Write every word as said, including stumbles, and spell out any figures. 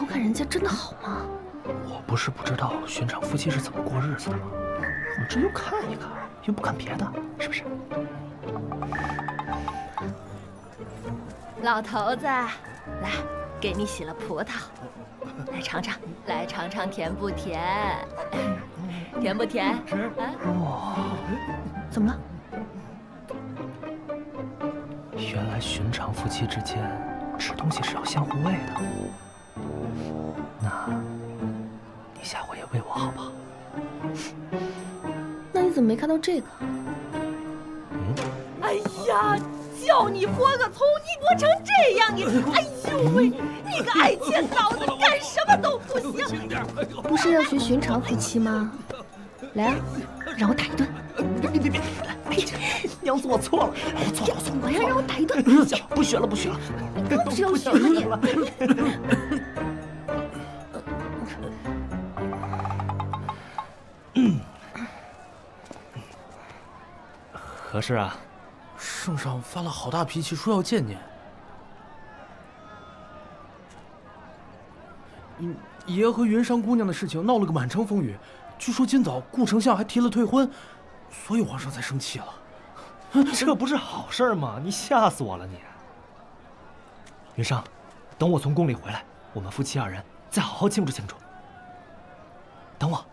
偷看人家真的好吗？ 我不是不知道寻常夫妻是怎么过日子的吗？我们这就看一看，又不干别的，是不是？ 老头子，来，给你洗了葡萄，来尝尝，来尝尝甜不甜？甜不甜？啊？ 哇， 怎么了？ 原来寻常夫妻之间吃东西是要相互喂的。那，你下回也喂我好不好？ 那你怎么没看到这个？ 嗯？ 哎呀！ 叫你剥个葱，你剥成这样，你哎呦喂，你个爱切嫂子，干什么都不行。不是要学寻常夫妻吗？来啊，让我打一顿。 别别别别！哎呀，娘子，我错了，我错了，我错了。 我要让我打一顿。 不学了，不学了。 不是要学你。 嗯。何事啊？ 圣上发了好大脾气，说要见您。爷爷和云裳姑娘的事情闹了个满城风雨，据说今早顾丞相还提了退婚，所以皇上才生气了。 这不是好事吗？你吓死我了你！云裳，等我从宫里回来，我们夫妻二人再好好庆祝庆祝。等我。